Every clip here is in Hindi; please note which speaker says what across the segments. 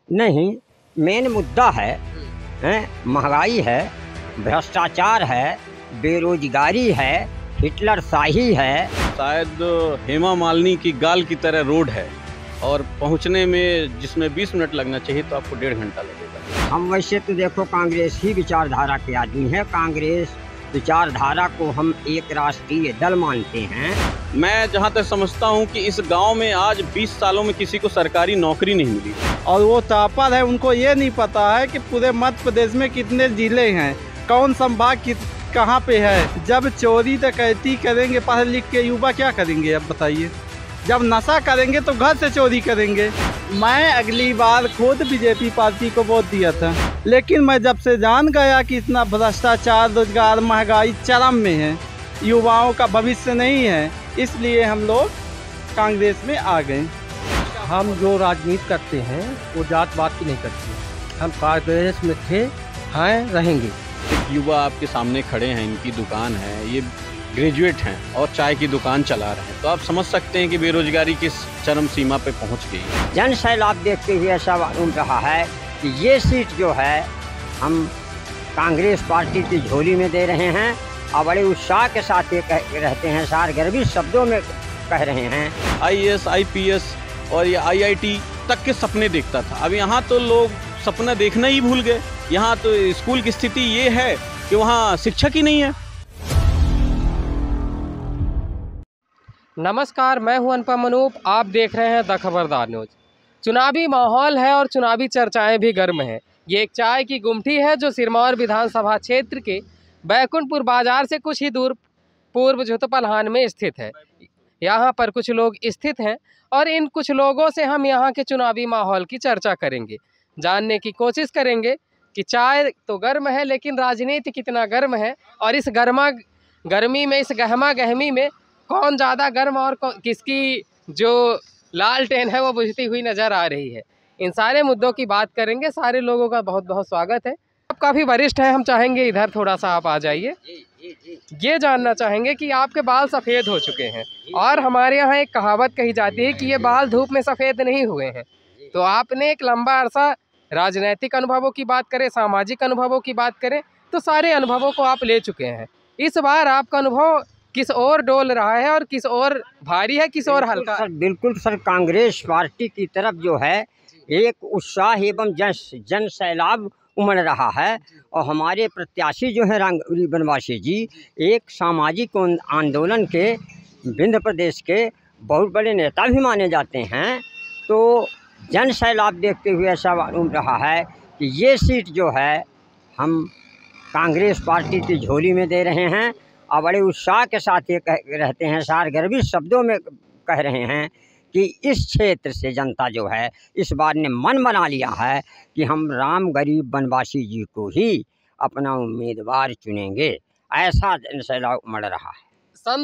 Speaker 1: नहीं, मेन मुद्दा है, महंगाई है, भ्रष्टाचार है, बेरोजगारी है, हिटलर शाही है।
Speaker 2: शायद हेमा मालिनी की गाल की तरह रोड है और पहुंचने में जिसमें 20 मिनट लगना चाहिए तो आपको 1.5 घंटा लगेगा।
Speaker 1: हम वैसे तो देखो कांग्रेस ही विचारधारा के आदमी हैं। कांग्रेस विचारधारा को हम एक राष्ट्रीय दल मानते हैं।
Speaker 2: मैं जहां तक समझता हूं कि इस गांव में आज 20 सालों में किसी को सरकारी नौकरी नहीं मिली
Speaker 3: और वो टॉपर है। उनको ये नहीं पता है कि पूरे मध्य प्रदेश में कितने जिले हैं, कौन संभाग कहाँ पे है। जब चोरी डकैती करेंगे पढ़ लिख के युवा क्या करेंगे अब बताइए। जब नशा करेंगे तो घर से चोरी करेंगे। मैं अगली बार खुद बीजेपी पार्टी को वोट दिया था, लेकिन मैं जब से जान गया कि इतना भ्रष्टाचार, रोजगार, महंगाई चरम में है, युवाओं का भविष्य नहीं है, इसलिए हम लोग कांग्रेस में आ गए।
Speaker 4: हम जो राजनीति करते हैं वो जात पात की नहीं करते। हम कांग्रेस में थे, हैं, रहेंगे।
Speaker 2: एक युवा आपके सामने खड़े हैं, इनकी दुकान है, ये ग्रेजुएट हैं और चाय की दुकान चला रहे हैं, तो आप समझ सकते हैं कि बेरोजगारी किस चरम सीमा पे पहुंच गई है।
Speaker 1: जन सैलाब देखते हुए ऐसा मालूम रहा है कि ये सीट जो है हम कांग्रेस पार्टी की झोली में दे रहे हैं और बड़े उत्साह के साथ ये रहते हैं, सारगर्भित शब्दों में कह रहे हैं।
Speaker 2: IAS, IPS और ये IIT तक के सपने देखता था। अब यहाँ तो लोग सपना देखना ही भूल गए। यहाँ तो स्कूल की स्थिति ये है कि वहाँ शिक्षक ही नहीं है।
Speaker 5: नमस्कार, मैं हूं अनुपम अनूप। आप देख रहे हैं द खबरदार न्यूज़। चुनावी माहौल है और चुनावी चर्चाएं भी गर्म हैं। ये एक चाय की गुमटी है जो सिरमौर विधानसभा क्षेत्र के बैकुंठपुर बाजार से कुछ ही दूर पूर्व झुतपलहान में स्थित है। यहाँ पर कुछ लोग स्थित हैं और इन कुछ लोगों से हम यहाँ के चुनावी माहौल की चर्चा करेंगे, जानने की कोशिश करेंगे कि चाय तो गर्म है लेकिन राजनीति कितना गर्म है और इस गर्मी में, इस गहमा गहमी में कौन ज़्यादा गर्म और किसकी जो लालटेन है वो बुझती हुई नज़र आ रही है। इन सारे मुद्दों की बात करेंगे। सारे लोगों का बहुत बहुत स्वागत है। आप काफ़ी वरिष्ठ हैं, हम चाहेंगे इधर थोड़ा सा आप आ जाइए। ये जानना चाहेंगे कि आपके बाल सफ़ेद हो चुके हैं और हमारे यहाँ एक कहावत कही जाती है कि ये बाल धूप में सफ़ेद नहीं हुए हैं। तो आपने एक लंबा अरसा राजनैतिक अनुभवों की बात करें, सामाजिक अनुभवों की बात करें, तो सारे अनुभवों को आप ले चुके हैं। इस बार आपका अनुभव किस ओर डोल रहा है और किस ओर भारी है, किस ओर हल्का?
Speaker 1: बिल्कुल सर, कांग्रेस पार्टी की तरफ जो है एक उत्साह एवं जन सैलाब उमड़ रहा है और हमारे प्रत्याशी जो हैं रामगौरी बनवासी जी एक सामाजिक आंदोलन के विंध्य प्रदेश के बहुत बड़े नेता भी माने जाते हैं। तो जन सैलाब देखते हुए ऐसा मालूम रहा है कि ये सीट जो है हम कांग्रेस पार्टी की झोली में दे रहे हैं और बड़े उत्साह के साथ ये रहते हैं, सारगर्भित शब्दों में कह रहे हैं कि इस क्षेत्र से जनता जो है इस बार ने मन बना लिया है कि हम राम गरीब बनवासी जी को ही अपना उम्मीदवार चुनेंगे। ऐसा जनसैलाब उमड़ रहा है।
Speaker 5: सन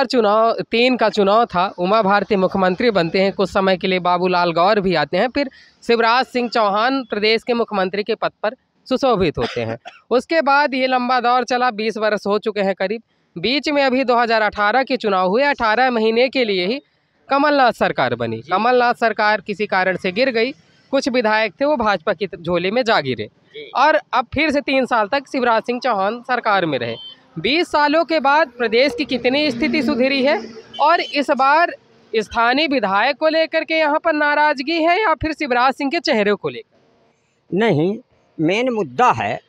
Speaker 5: 2003 का चुनाव था। उमा भारती मुख्यमंत्री बनते हैं, कुछ समय के लिए बाबूलाल गौर भी आते हैं, फिर शिवराज सिंह चौहान प्रदेश के मुख्यमंत्री के पद पर सुशोभित होते हैं। उसके बाद ये लंबा दौर चला, 20 वर्ष हो चुके हैं करीब। बीच में अभी 2018 के चुनाव हुए, 18 महीने के लिए ही कमलनाथ सरकार बनी। कमलनाथ सरकार किसी कारण से गिर गई, कुछ विधायक थे वो भाजपा की झोली में जा गिरे और अब फिर से 3 साल तक शिवराज सिंह चौहान सरकार में रहे। 20 सालों के बाद प्रदेश की कितनी स्थिति सुधरी है और इस बार स्थानीय विधायक को लेकर के यहाँ पर नाराजगी है या फिर शिवराज सिंह के चेहरे को लेकर?
Speaker 1: नहीं, मेन मुद्दा है,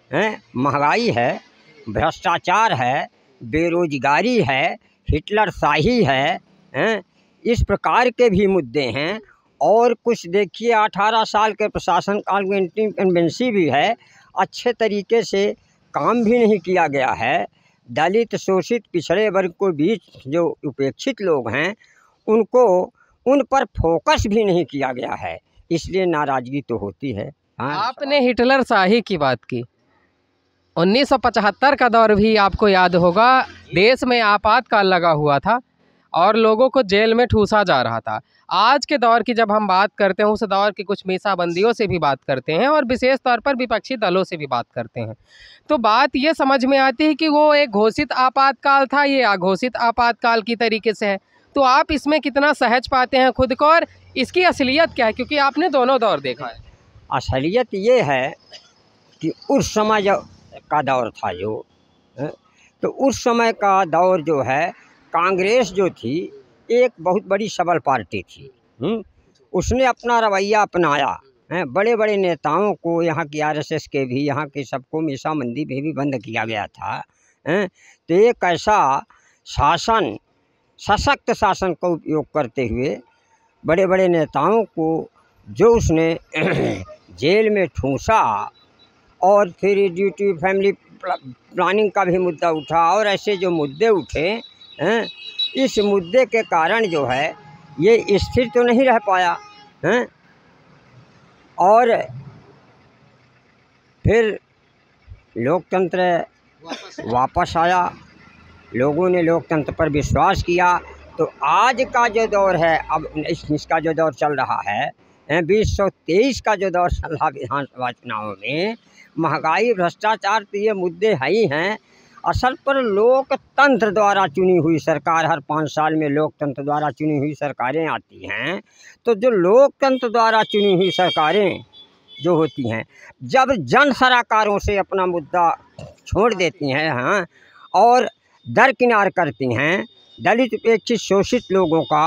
Speaker 1: महंगाई है, भ्रष्टाचार है, बेरोजगारी है, हिटलर शाही है, इस प्रकार के भी मुद्दे हैं। और कुछ देखिए 18 साल के प्रशासन काल में इनकम्बेंसी भी है, अच्छे तरीके से काम भी नहीं किया गया है। दलित, शोषित, पिछड़े वर्ग को बीच जो उपेक्षित लोग हैं उनको उन पर फोकस भी नहीं किया गया है, इसलिए नाराज़गी तो होती है।
Speaker 5: आपने हिटलर शाही की बात की। 1975 का दौर भी आपको याद होगा। देश में आपातकाल लगा हुआ था और लोगों को जेल में ठूसा जा रहा था। आज के दौर की जब हम बात करते हैं, उस दौर की कुछ मीसाबंदियों से भी बात करते हैं और विशेष तौर पर विपक्षी दलों से भी बात करते हैं, तो बात ये समझ में आती है कि वो एक घोषित आपातकाल था, ये अघोषित आपातकाल की तरीके से है। तो आप इसमें कितना सहज पाते हैं खुद को और इसकी असलियत क्या है, क्योंकि आपने दोनों दौर देखा है?
Speaker 1: असलियत ये है कि उस समय जो का दौर था जो तो उस समय का दौर जो है कांग्रेस जो थी एक बहुत बड़ी सबल पार्टी थी। उसने अपना रवैया अपनाया है, बड़े बड़े नेताओं को यहाँ की आरएसएस के भी, यहाँ के सबको मीसा मंडी में भी बंद किया गया था हैं। तो एक ऐसा शासन, सशक्त शासन का उपयोग करते हुए बड़े बड़े नेताओं को जो उसने जेल में ठूंसा, और फिर ड्यूटी फैमिली प्लानिंग का भी मुद्दा उठा, और ऐसे जो मुद्दे उठे हैं, इस मुद्दे के कारण जो है ये स्थिर तो नहीं रह पाया हैं। और फिर लोकतंत्र वापस आया, लोगों ने लोकतंत्र पर विश्वास किया। तो आज का जो दौर है, अब इसका जो दौर चल रहा है 2023 का जो दौर चल रहा विधानसभा चुनाव में, महंगाई, भ्रष्टाचार, तो ये मुद्दे है ही हैं। असल पर लोकतंत्र द्वारा चुनी हुई सरकार, हर 5 साल में लोकतंत्र द्वारा चुनी हुई सरकारें आती हैं। तो जो लोकतंत्र द्वारा चुनी हुई सरकारें जो होती हैं, जब जन सराकारों से अपना मुद्दा छोड़ देती हैं, हाँ, और दरकिनार करती हैं, दलित उपेक्षित शोषित लोगों का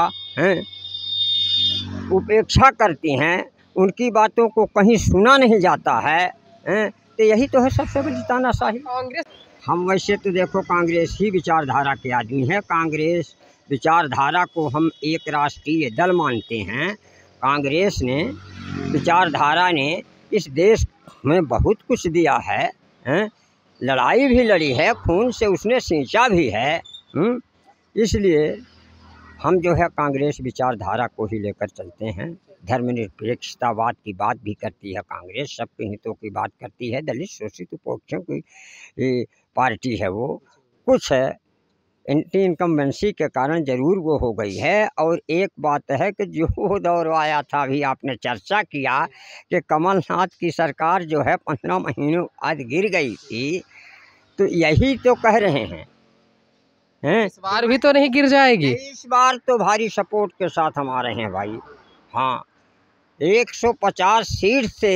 Speaker 1: उपेक्षा करती हैं, उनकी बातों को कहीं सुना नहीं जाता है, तो यही तो है सबसे बड़ी तानाशाही।
Speaker 5: कांग्रेस,
Speaker 1: हम वैसे तो देखो कांग्रेस ही विचारधारा के आदमी हैं। कांग्रेस विचारधारा को हम एक राष्ट्रीय दल मानते हैं। कांग्रेस ने, विचारधारा ने इस देश में बहुत कुछ दिया है, लड़ाई भी लड़ी है, खून से उसने सींचा भी है। इसलिए हम जो है कांग्रेस विचारधारा को ही लेकर चलते हैं। धर्मनिरपेक्षतावाद की बात भी करती है कांग्रेस, सबके हितों की बात करती है। दलित शोषित उपेक्षितों की पार्टी है वो। कुछ एंटी इनकम्बेंसी के कारण ज़रूर वो हो गई है। और एक बात है कि जो दौर आया था, अभी आपने चर्चा किया कि कमलनाथ की सरकार जो है 15 महीनों बाद गिर गई थी, तो यही तो कह रहे हैं
Speaker 5: इस बार भी तो नहीं गिर जाएगी।
Speaker 1: इस बार तो भारी सपोर्ट के साथ हम आ रहे हैं भाई। हाँ, 150 सीट से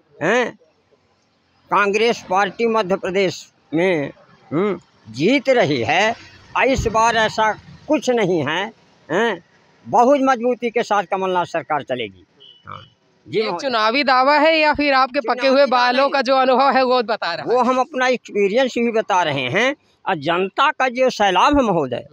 Speaker 1: कांग्रेस पार्टी मध्य प्रदेश में जीत रही है। इस बार ऐसा कुछ नहीं है, बहुत मजबूती के साथ कमलनाथ सरकार चलेगी। हाँ जी।
Speaker 5: ये चुनावी दावा है या फिर आपके पके हुए बालों का जो अनुभव है वो बता रहा है?
Speaker 1: वो हम अपना एक्सपीरियंस भी बता रहे हैं। और जनता का जो सैलाब है महोदय,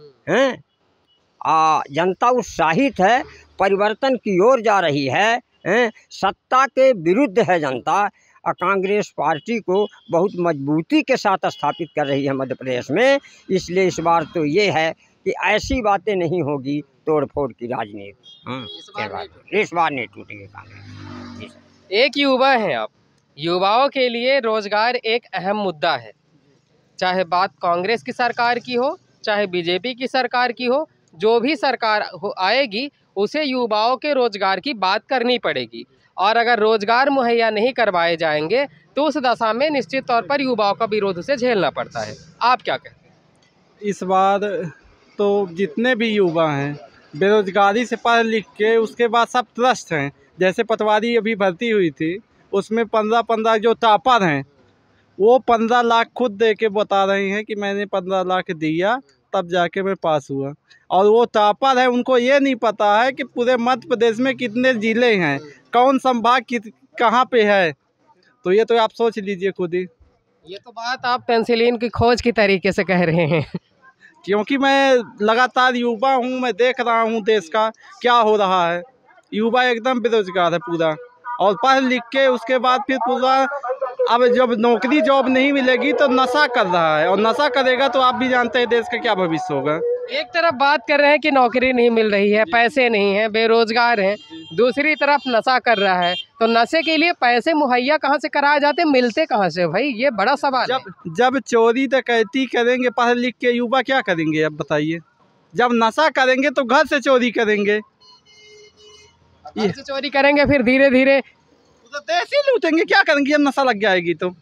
Speaker 1: जनता उत्साहित है, परिवर्तन की ओर जा रही है, सत्ता के विरुद्ध है जनता। और कांग्रेस पार्टी को बहुत मजबूती के साथ स्थापित कर रही है मध्य प्रदेश में। इसलिए इस बार तो ये है कि ऐसी बातें नहीं होगी तोड़ फोड़ की राजनीति। इस बार नहीं टूटेगी कांग्रेस।
Speaker 5: एक युवा हैं आप, युवाओं के लिए रोजगार एक अहम मुद्दा है। चाहे बात कांग्रेस की सरकार की हो, चाहे बीजेपी की सरकार की हो, जो भी सरकार आएगी उसे युवाओं के रोजगार की बात करनी पड़ेगी। और अगर रोजगार मुहैया नहीं करवाए जाएंगे तो उस दशा में निश्चित तौर पर युवाओं का विरोध उसे झेलना पड़ता है। आप क्या कहते हैं?
Speaker 3: इस बार तो जितने भी युवा हैं बेरोजगारी से पढ़ लिख के उसके बाद सब त्रस्त हैं। जैसे पटवारी अभी भर्ती हुई थी, उसमें 15 जो टॉपर हैं वो 15 लाख खुद दे के बता रहे हैं कि मैंने 15 लाख दिया तब जाके मैं पास हुआ। और वो टॉपर है, उनको ये नहीं पता है कि पूरे मध्य प्रदेश में कितने ज़िले हैं, कौन संभाग कहाँ पे है। तो ये तो आप सोच लीजिए खुद ही।
Speaker 5: ये तो बात आप पेंसिलिन की खोज की तरीके से कह रहे हैं।
Speaker 3: क्योंकि मैं लगातार युवा हूँ, मैं देख रहा हूँ देश का क्या हो रहा है। युवा एकदम बेरोजगार है पूरा, और पढ़ लिख के उसके बाद फिर पूरा अब जब नौकरी जॉब नहीं मिलेगी तो नशा कर रहा है, और नशा करेगा तो आप भी जानते हैं देश का क्या भविष्य होगा।
Speaker 5: एक तरफ बात कर रहे हैं कि नौकरी नहीं मिल रही है, पैसे नहीं है, बेरोजगार हैं, दूसरी तरफ नशा कर रहा है। तो नशे के लिए पैसे मुहैया कहाँ से कराए जाते, मिलते कहाँ से भाई? ये बड़ा सवाल है।
Speaker 3: जब चोरी डकैती करेंगे पढ़ लिख के युवा, क्या करेंगे अब बताइए? जब नशा करेंगे तो घर से चोरी करेंगे,
Speaker 5: घर से चोरी करेंगे, फिर धीरे धीरे
Speaker 3: तो देश ही लूटेंगे। क्या करेंगे जब नशा लग जाएगी? तो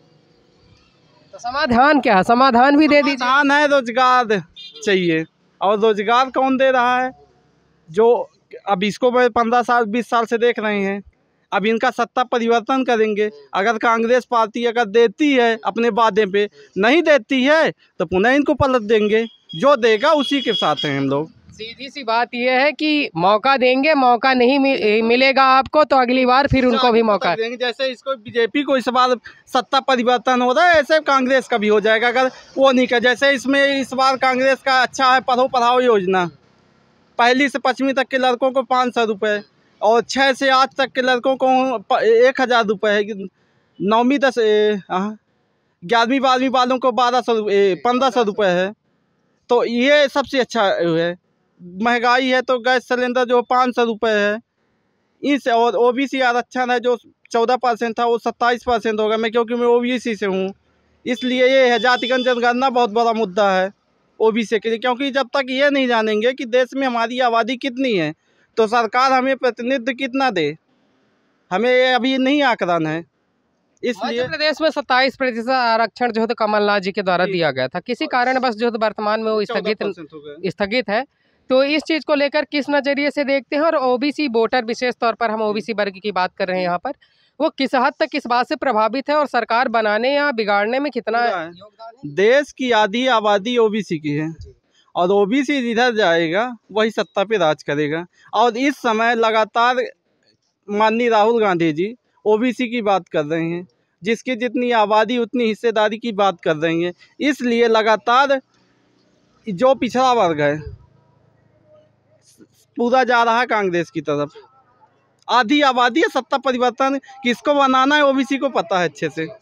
Speaker 5: समाधान क्या है? समाधान भी दे दीजिए।
Speaker 3: समाधान है रोजगार चाहिए, और रोजगार कौन दे रहा है? जो अब इसको मैं 15 साल 20 साल से देख रहे हैं, अब इनका सत्ता परिवर्तन करेंगे। अगर कांग्रेस पार्टी अगर देती है अपने वादे पे, नहीं देती है तो पुनः इनको पलट देंगे। जो देगा उसी के साथ हैं हम लोग।
Speaker 5: सीधी सी बात यह है कि मौका देंगे, मौका नहीं मिलेगा आपको तो अगली बार फिर उनको भी मौका
Speaker 3: देंगे। जैसे इसको बीजेपी को इस बार सत्ता परिवर्तन हो रहा है, ऐसे कांग्रेस का भी हो जाएगा अगर वो नहीं कर। जैसे इसमें इस बार कांग्रेस का अच्छा है पढ़ो पढ़ाओ योजना, 1ली से 5वीं तक के लड़कों को 500 रुपये और 6 से 8 तक के लड़कों को 1000 रुपये है। 9वीं 10 11वीं 12वीं वालों को 1500 रुपये है। तो ये सबसे अच्छा है। महंगाई है तो गैस सिलेंडर जो 500 रुपये है इस, और OBC आरक्षण है जो 14% था वो 27% होगा। मैं क्योंकि मैं OBC से हूँ इसलिए ये है। जातिगत जनगणना बहुत बड़ा मुद्दा है OBC के लिए, क्योंकि जब तक ये नहीं जानेंगे कि देश में हमारी आबादी कितनी है तो सरकार हमें प्रतिनिधित्व कितना दे, हमें ये अभी नहीं आकलन है। इसलिए
Speaker 5: मध्य प्रदेश में 27% आरक्षण जो है तो कमलनाथ जी के द्वारा दिया गया था, किसी कारण बस जो है वर्तमान में वो स्थगित है। तो इस चीज़ को लेकर किस नज़रिए से देखते हैं, और OBC वोटर, विशेष तौर पर हम OBC वर्ग की बात कर रहे हैं यहाँ पर, वो किस हद तक इस बात से प्रभावित है और सरकार बनाने या बिगाड़ने में कितना योगदान है?
Speaker 3: देश की आधी आबादी OBC की है और OBC जिधर जाएगा वही सत्ता पे राज करेगा। और इस समय लगातार माननीय राहुल गांधी जी OBC की बात कर रहे हैं, जिसकी जितनी आबादी उतनी हिस्सेदारी की बात कर रही हैं। इसलिए लगातार जो पिछड़ा वर्ग है पूरा जा रहा है कांग्रेस की तरफ। आधी आबादी है, सत्ता परिवर्तन किसको बनाना है OBC को पता है अच्छे से।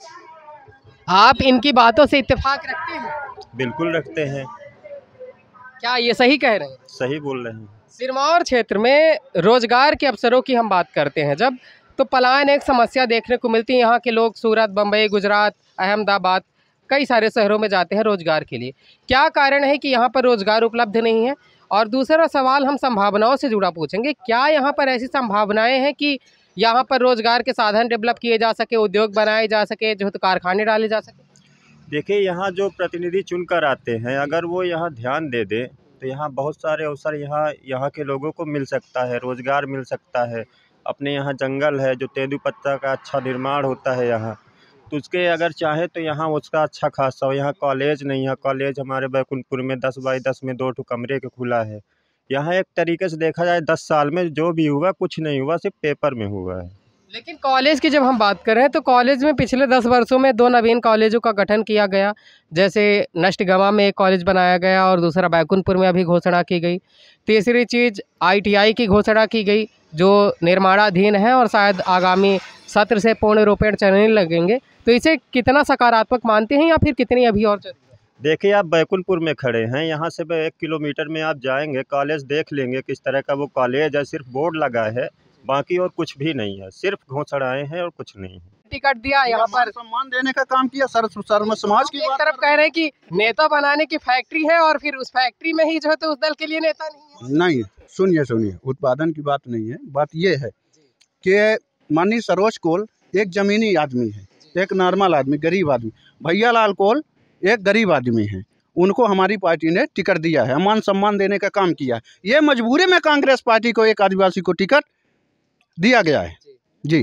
Speaker 5: आप इनकी बातों से इत्तेफाक रखते हैं?
Speaker 6: बिल्कुल रखते हैं।
Speaker 5: क्या ये सही कह रहे हैं?
Speaker 6: सही बोल रहे हैं।
Speaker 5: सिरमौर क्षेत्र में रोजगार के अवसरों की हम बात करते हैं जब, तो पलायन एक समस्या देखने को मिलती है। यहाँ के लोग सूरत, बम्बई, गुजरात, अहमदाबाद, कई सारे शहरों में जाते हैं रोजगार के लिए। क्या कारण है कि यहाँ पर रोजगार उपलब्ध नहीं है? और दूसरा सवाल हम संभावनाओं से जुड़ा पूछेंगे, क्या यहाँ पर ऐसी संभावनाएं हैं कि यहाँ पर रोजगार के साधन डेवलप किए जा सके, उद्योग बनाए जा सके, जो तो कारखाने डाले जा सके?
Speaker 6: देखिए, यहाँ जो प्रतिनिधि चुनकर आते हैं अगर वो यहाँ ध्यान दे दे तो यहाँ बहुत सारे अवसर यहाँ के लोगों को मिल सकता है, रोज़गार मिल सकता है। अपने यहाँ जंगल है जो तेंदुपत्ता का अच्छा निर्माण होता है यहाँ, तो उसके अगर चाहे तो यहाँ उसका अच्छा खासा हो। यहाँ कॉलेज नहीं है, कॉलेज हमारे बैकुंठपुर में 10 बाई 10 में 2 कमरे के खुला है। यहाँ एक तरीके से देखा जाए 10 साल में जो भी हुआ कुछ नहीं हुआ, सिर्फ पेपर में हुआ है।
Speaker 5: लेकिन कॉलेज की जब हम बात करें तो कॉलेज में पिछले 10 वर्षों में 2 नवीन कॉलेजों का गठन किया गया। जैसे नष्टगवा में एक कॉलेज बनाया गया और दूसरा बैकुंठपुर में अभी घोषणा की गई। तीसरी चीज़ ITI की घोषणा की गई जो निर्माणाधीन है और शायद आगामी सत्र से पूर्ण रूपेण चलने लगेंगे। तो इसे कितना सकारात्मक मानते हैं या फिर कितनी अभी और जरूरी है?
Speaker 6: देखिए, आप बैकुंठपुर में खड़े हैं, यहाँ से 1 किलोमीटर में आप जाएंगे, कॉलेज देख लेंगे किस तरह का वो कॉलेज है। सिर्फ बोर्ड लगा है, बाकी और कुछ भी नहीं है, सिर्फ घोषणाएं हैं और कुछ नहीं है।
Speaker 5: टिकट दिया यहाँ पर,
Speaker 7: सम्मान देने का काम किया। सर्व समाज की
Speaker 5: एक तरफ कह रहे हैं कि नेता बनाने की फैक्ट्री है और फिर उस फैक्ट्री में ही जो है तो उस दल के लिए नेता नहीं है।
Speaker 7: नहीं, सुनिए, उत्पादन की बात नहीं है। बात ये है कि माननीय सरोज कोल एक जमीनी आदमी है, एक नॉर्मल आदमी, गरीब आदमी। भैया लाल कोल एक गरीब आदमी है, उनको हमारी पार्टी ने टिकट दिया है, मान सम्मान देने का काम किया है। ये मजबूरी में कांग्रेस पार्टी को एक आदिवासी को टिकट दिया गया है जी।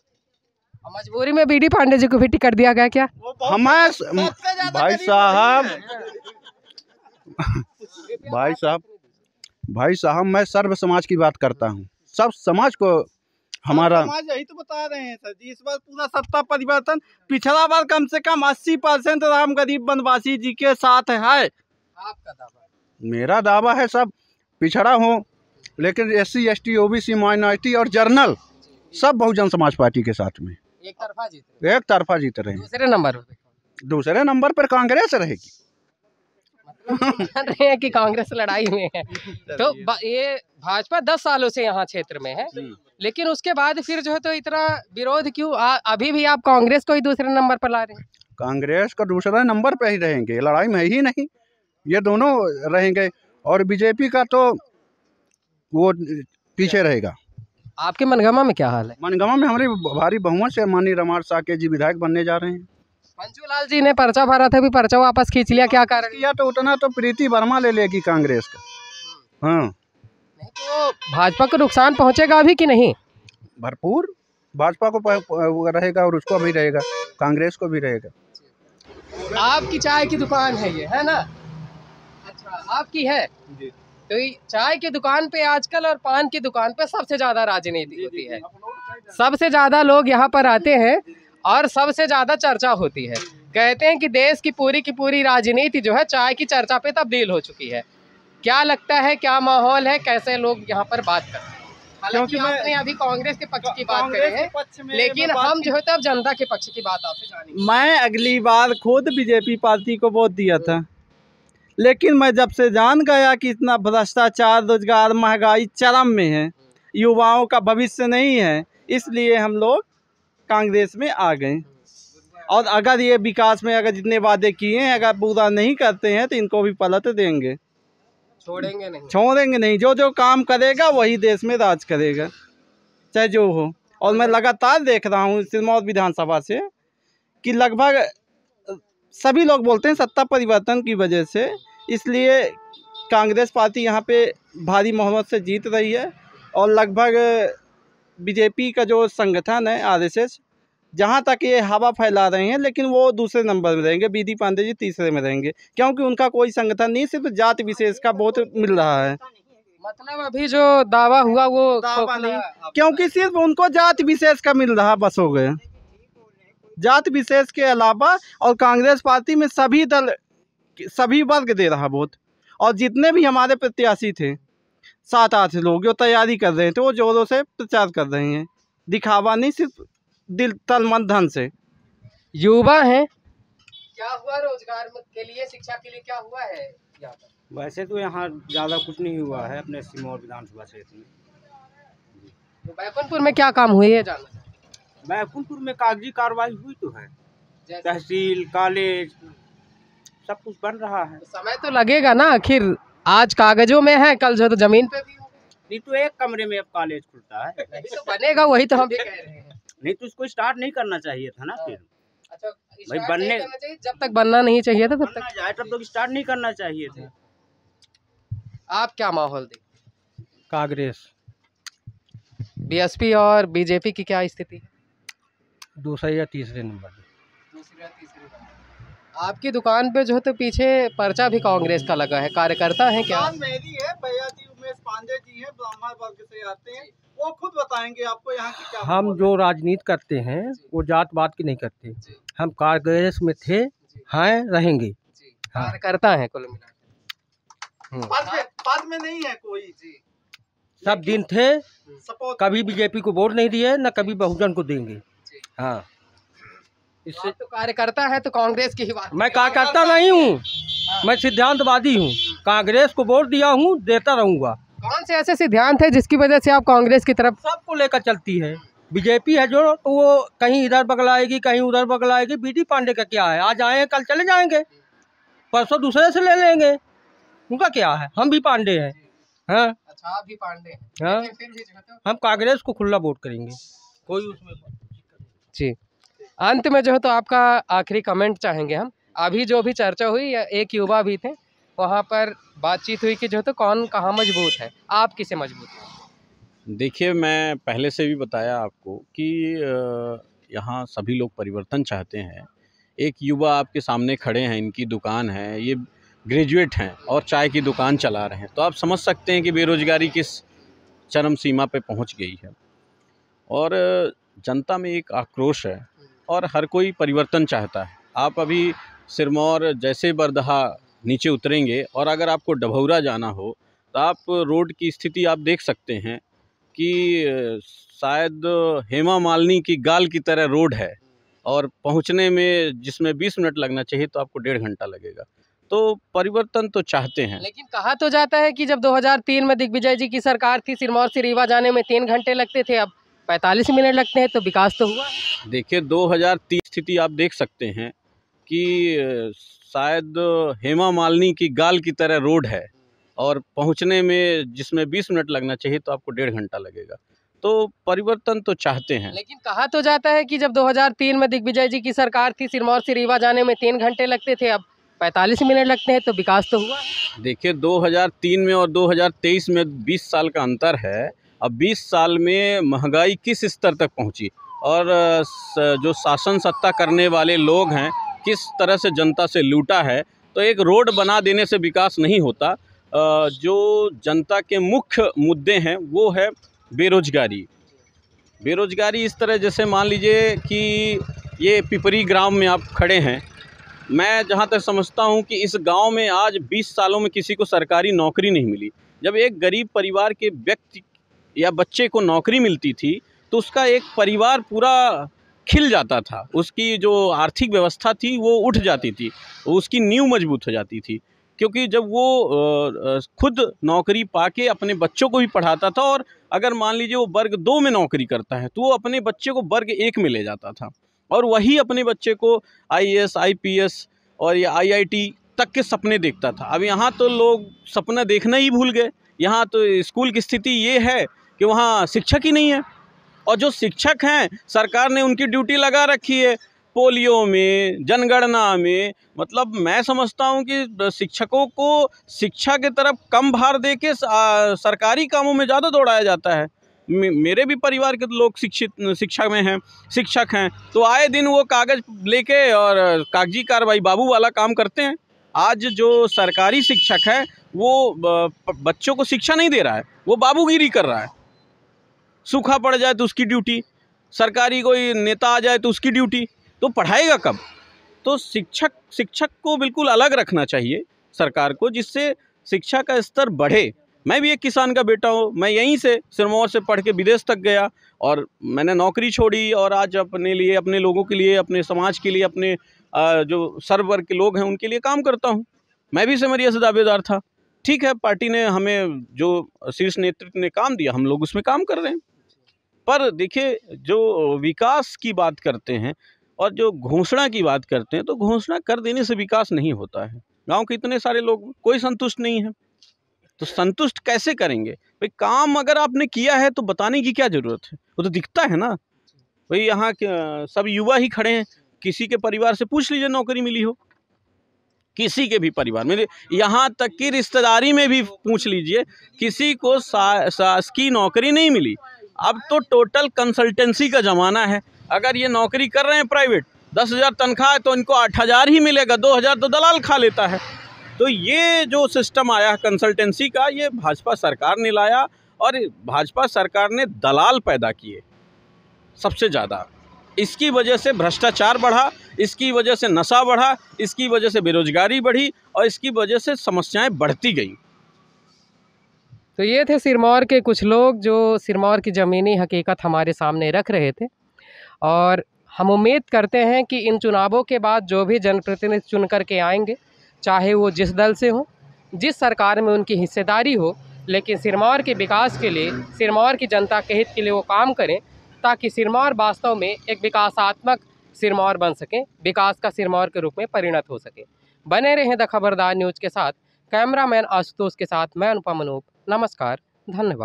Speaker 5: मजबूरी में BD पांडे जी को भी टिकट दिया गया क्या?
Speaker 7: हमें भाई साहब मैं सर्व समाज की बात करता हूँ, सब समाज को हमारा
Speaker 3: समाज यही तो बता रहे हैं सर जी। इस बार पूरा सत्ता परिवर्तन, पिछला बार कम से कम 80% राम गरीब वनवासी जी के साथ है।
Speaker 5: आपका दावा?
Speaker 7: मेरा दावा है सब पिछड़ा हो, लेकिन SC ST OBC माइनॉरिटी और जर्नल सब बहुजन समाज पार्टी के साथ में
Speaker 5: एक तरफा जीत रहे हैं।
Speaker 7: दूसरे नंबर पर कांग्रेस रहेगी।
Speaker 5: मान रहे हैं कि कांग्रेस लड़ाई में है। तो ये भाजपा 10 सालों से यहाँ क्षेत्र में है, लेकिन उसके बाद फिर जो है तो इतना विरोध क्यों? अभी भी आप कांग्रेस को ही दूसरे नंबर पर ला रहे हैं?
Speaker 7: कांग्रेस का दूसरे नंबर पर ही रहेंगे, लड़ाई में ही नहीं, ये दोनों रहेंगे। और बीजेपी का तो वो पीछे रहेगा।
Speaker 5: आपके मनगमा में क्या हाल है?
Speaker 7: मनगमा में हमारी भारी बहुमत से माननीय रमार साके जी विधायक बनने जा रहे हैं।
Speaker 5: पंचूलाल जी ने पर्चा भरा था, भी पर्चा वापस खींच लिया, क्या कारण?
Speaker 7: किया तो उतना तो प्रीति वर्मा ले लेगी कांग्रेस का। हाँ,
Speaker 5: नहीं तो भाजपा को नुकसान पहुंचेगा अभी कि नहीं?
Speaker 7: भरपूर भाजपा को रहेगा और उसको भी रहेगा, कांग्रेस को भी रहेगा।
Speaker 5: आपकी चाय की दुकान है ये, है ना? अच्छा, आपकी है जी। तो ये चाय की दुकान पे आजकल और पान की दुकान पे सबसे ज्यादा राजनीति होती है, सबसे ज्यादा लोग यहाँ पर आते हैं और सबसे ज्यादा चर्चा होती है। कहते हैं कि देश की पूरी राजनीति जो है चाय की चर्चा पे तब्दील हो चुकी है। क्या लगता है, क्या माहौल है, कैसे लोग यहाँ पर बात करते हैं? हालांकि आपने अभी कांग्रेस के पक्ष की बात करी है, लेकिन हम जो है तब जनता के पक्ष की बात आपसे जानेंगे।
Speaker 3: मैं अगली बार खुद बीजेपी पार्टी को वोट दिया था, लेकिन मैं जब से जान गया कि इतना भ्रष्टाचार, रोजगार, महंगाई चरम में है, युवाओं का भविष्य नहीं है, इसलिए हम लोग कांग्रेस में आ गए। और अगर ये विकास में अगर जितने वादे किए हैं अगर पूरा नहीं करते हैं तो इनको भी पलट देंगे, छोड़ेंगे नहीं। जो जो काम करेगा वही देश में राज करेगा, चाहे जो हो। और मैं लगातार देख रहा हूँ सिरमौर विधानसभा से कि लगभग सभी लोग बोलते हैं सत्ता परिवर्तन की वजह से, इसलिए कांग्रेस पार्टी यहाँ पे भारी बहुमत से जीत रही है। और लगभग बीजेपी का जो संगठन है आरएसएस, जहाँ तक ये हवा फैला रहे हैं, लेकिन वो दूसरे नंबर में रहेंगे, बीडी पांडे जी तीसरे में रहेंगे, क्योंकि उनका कोई संगठन नहीं, सिर्फ जाति विशेष का वोट मिल रहा है।
Speaker 5: मतलब अभी जो दावा हुआ वो
Speaker 3: दावा नहीं, क्योंकि सिर्फ उनको जाति विशेष का मिल रहा, बस हो गया। जाति विशेष के अलावा और कांग्रेस पार्टी में सभी दल, सभी वर्ग दे रहा वोट। और जितने भी हमारे प्रत्याशी थे 7-8 लोग जो तैयारी कर रहे थे, वो जोरों से प्रचार कर रहे हैं, दिखावा नहीं, सिर्फ दिल तन मन धन से।
Speaker 5: युवा हैं, क्या हुआ रोजगार के लिए, शिक्षा के लिए क्या हुआ है यहाँ पर?
Speaker 1: वैसे तो यहाँ ज़्यादा कुछ नहीं हुआ है अपने सिरमौर विधानसभा क्षेत्र में।
Speaker 5: तो बैकुंठपुर में क्या काम हुई है जानना?
Speaker 1: बैकुंठपुर में कागजी कार्रवाई हुई तो है, तहसील, कॉलेज, सब कुछ बन रहा है।
Speaker 5: समय तो लगेगा ना, आखिर आज कागजों में है, कल जो तो जमीन पे भी होगा।
Speaker 1: नहीं तो एक कमरे में अब कॉलेज खुलता है,
Speaker 5: नहीं तो बनेगा, वही तो हम भी कह रहे हैं।
Speaker 1: नहीं तो उसको स्टार्ट नहीं करना चाहिए था ना फिर।
Speaker 5: अच्छा,
Speaker 1: भाई बनने
Speaker 5: जब तक बनना नहीं चाहिए था तब तक
Speaker 1: जाए, तब तक स्टार्ट नहीं करना चाहिए था।
Speaker 5: आप क्या माहौल देखें?
Speaker 4: कांग्रेस,
Speaker 5: बीएसपी और बीजेपी की क्या स्थिति?
Speaker 4: दूसरे या तीसरे नंबर पे।
Speaker 5: दूसरे या तीसरे नंबर। आपकी दुकान पे जो है तो पीछे पर्चा भी कांग्रेस का लगा है, कार्यकर्ता हैं क्या?
Speaker 3: मेरी है, भैया जी उमेश पांडे जी हैं, ब्राह्मण वर्ग से आते हैं, वो खुद बताएंगे आपको यहाँ की क्या।
Speaker 4: हम जो राजनीति करते हैं वो जात पात की नहीं करते, हम कांग्रेस में थे, हैं, रहेंगे। हाँ।
Speaker 5: कार्यकर्ता हैं कुल मिलाकर,
Speaker 3: पद में नहीं है कोई जी,
Speaker 4: सब दिन थे, कभी बीजेपी को वोट नहीं दिए, न कभी बहुजन को देंगे। हाँ,
Speaker 5: इससे तो कार्यकर्ता है तो कांग्रेस की ही बात।
Speaker 4: मैं कार्यकर्ता नहीं हूँ, मैं सिद्धांतवादी हूँ, कांग्रेस को वोट दिया हूँ, देता रहूँगा।
Speaker 5: कौन से ऐसे सिद्धांत है जिसकी वजह से आप कांग्रेस की तरफ?
Speaker 4: सबको लेकर चलती है। बीजेपी है जो, तो वो कहीं इधर बगलाएगी, कहीं उधर बगलाएगी। बीडी पांडे का क्या है, आज आए कल चले जाएंगे, परसों दूसरे से ले लेंगे, उनका क्या है। हम भी पांडे हैं। हाँ,
Speaker 5: अच्छा, आप भी पांडे हैं।
Speaker 4: हाँ,
Speaker 5: फिर भी
Speaker 4: हम कांग्रेस को खुला वोट करेंगे, कोई उसमें
Speaker 5: जी। अंत में जो है तो आपका आखिरी कमेंट चाहेंगे हम। अभी जो भी चर्चा हुई, एक युवा भी थे, वहाँ पर बातचीत हुई कि जो है तो कौन कहाँ मजबूत है, आप किसे मजबूत हैं?
Speaker 2: देखिए, मैं पहले से भी बताया आपको कि यहाँ सभी लोग परिवर्तन चाहते हैं। एक युवा आपके सामने खड़े हैं, इनकी दुकान है, ये ग्रेजुएट हैं और चाय की दुकान चला रहे हैं, तो आप समझ सकते हैं कि बेरोजगारी किस चरम सीमा पे पहुंच गई है। और जनता में एक आक्रोश है और हर कोई परिवर्तन चाहता है। आप अभी सिरमौर जैसे बरदहा नीचे उतरेंगे और अगर आपको डभौरा जाना हो तो आप रोड की स्थिति आप देख सकते हैं कि शायद हेमा मालिनी की गाल की तरह रोड है, और पहुंचने में जिसमें 20 मिनट लगना चाहिए तो आपको 1.5 घंटा लगेगा। तो परिवर्तन तो चाहते हैं।
Speaker 5: लेकिन कहा तो जाता है कि जब 2003 में दिग्विजय जी की सरकार थी, सिरमौर से रीवा जाने में 3 घंटे लगते थे, अब 45 मिनट लगते हैं, तो विकास तो हुआ।
Speaker 2: देखिए, 2030 स्थिति आप देख सकते हैं कि शायद हेमा मालिनी की गाल की तरह रोड है, और पहुंचने में जिसमें 20 मिनट लगना चाहिए तो आपको 1.5 घंटा लगेगा। तो परिवर्तन तो चाहते हैं।
Speaker 5: लेकिन कहा तो जाता है कि जब 2003 में दिग्विजय जी की सरकार थी, सिरमौर से रीवा जाने में 3 घंटे लगते थे, अब 45 मिनट लगते हैं, तो विकास तो हुआ।
Speaker 2: देखिए, 2003 में और 2023 में 20 साल का अंतर है, अब 20 साल में महंगाई किस स्तर तक पहुंची और जो शासन सत्ता करने वाले लोग हैं किस तरह से जनता से लूटा है। तो एक रोड बना देने से विकास नहीं होता। जो जनता के मुख्य मुद्दे हैं वो है बेरोजगारी। बेरोजगारी इस तरह, जैसे मान लीजिए कि ये पिपरी ग्राम में आप खड़े हैं, मैं जहाँ तक समझता हूँ कि इस गांव में आज 20 सालों में किसी को सरकारी नौकरी नहीं मिली। जब एक गरीब परिवार के व्यक्ति या बच्चे को नौकरी मिलती थी तो उसका एक परिवार पूरा खिल जाता था, उसकी जो आर्थिक व्यवस्था थी वो उठ जाती थी, उसकी नींव मजबूत हो जाती थी। क्योंकि जब वो खुद नौकरी पाके अपने बच्चों को भी पढ़ाता था, और अगर मान लीजिए वो वर्ग 2 में नौकरी करता है तो वो अपने बच्चे को वर्ग 1 में ले जाता था, और वही अपने बच्चे को IAS, IPS और या IIT तक के सपने देखता था। अब यहाँ तो लोग सपना देखना ही भूल गए। यहाँ तो स्कूल की स्थिति ये है कि वहाँ शिक्षक ही नहीं है, और जो शिक्षक हैं सरकार ने उनकी ड्यूटी लगा रखी है पोलियो में, जनगणना में। मतलब मैं समझता हूँ कि शिक्षकों को शिक्षा की तरफ कम भार देके सरकारी कामों में ज़्यादा दौड़ाया जाता है। मेरे भी परिवार के लोग शिक्षक हैं, तो आए दिन वो कागज़ लेके और कागजी कार्रवाई बाबू वाला काम करते हैं। आज जो सरकारी शिक्षक है वो बच्चों को शिक्षा नहीं दे रहा है, वो बाबूगिरी कर रहा है। सूखा पड़ जाए तो उसकी ड्यूटी, सरकारी कोई नेता आ जाए तो उसकी ड्यूटी, तो पढ़ाएगा कब? तो शिक्षक को बिल्कुल अलग रखना चाहिए सरकार को, जिससे शिक्षा का स्तर बढ़े। मैं भी एक किसान का बेटा हूँ, मैं यहीं से सिरमौर से पढ़ के विदेश तक गया और मैंने नौकरी छोड़ी और आज अपने लिए, अपने लोगों के लिए, अपने समाज के लिए, अपने जो सर्व वर्ग के लोग हैं उनके लिए काम करता हूँ। मैं भी सिमरिया से दावेदार था। ठीक है, पार्टी ने हमें जो शीर्ष नेतृत्व ने काम दिया, हम लोग उसमें काम कर रहे हैं। पर देखिए, जो विकास की बात करते हैं और जो घोषणा की बात करते हैं, तो घोषणा कर देने से विकास नहीं होता है। गांव के इतने सारे लोग, कोई संतुष्ट नहीं है, तो संतुष्ट कैसे करेंगे भाई? काम अगर आपने किया है तो बताने की क्या ज़रूरत है, वो तो दिखता है ना भाई। यहाँ के सब युवा ही खड़े हैं, किसी के परिवार से पूछ लीजिए नौकरी मिली हो, किसी के भी परिवार में, यहाँ तक कि रिश्तेदारी में भी पूछ लीजिए, किसी को शासकीय नौकरी नहीं मिली। अब तो टोटल कंसल्टेंसी का ज़माना है। अगर ये नौकरी कर रहे हैं प्राइवेट, 10,000 तनख्वाह है तो इनको 8,000 ही मिलेगा, 2,000 तो दलाल खा लेता है। तो ये जो सिस्टम आया कंसल्टेंसी का, ये भाजपा सरकार ने लाया, और भाजपा सरकार ने दलाल पैदा किए सबसे ज़्यादा। इसकी वजह से भ्रष्टाचार बढ़ा, इसकी वजह से नशा बढ़ा, इसकी वजह से बेरोजगारी बढ़ी, और इसकी वजह से समस्याएं बढ़ती गई।
Speaker 5: तो ये थे सिरमौर के कुछ लोग जो सिरमौर की ज़मीनी हकीकत हमारे सामने रख रहे थे, और हम उम्मीद करते हैं कि इन चुनावों के बाद जो भी जनप्रतिनिधि चुन कर के आएंगे, चाहे वो जिस दल से हो, जिस सरकार में उनकी हिस्सेदारी हो, लेकिन सिरमौर के विकास के लिए, सिरमौर की जनता के हित के लिए वो काम करें, ताकि सिरमौर वास्तव में एक विकासात्मक सिरमौर बन सके, विकास का सिरमौर के रूप में परिणत हो सके। बने रहें द खबरदार न्यूज़ के साथ। कैमरामैन आशुतोष के साथ मैं अनुपम अनूप। नमस्कार, धन्यवाद।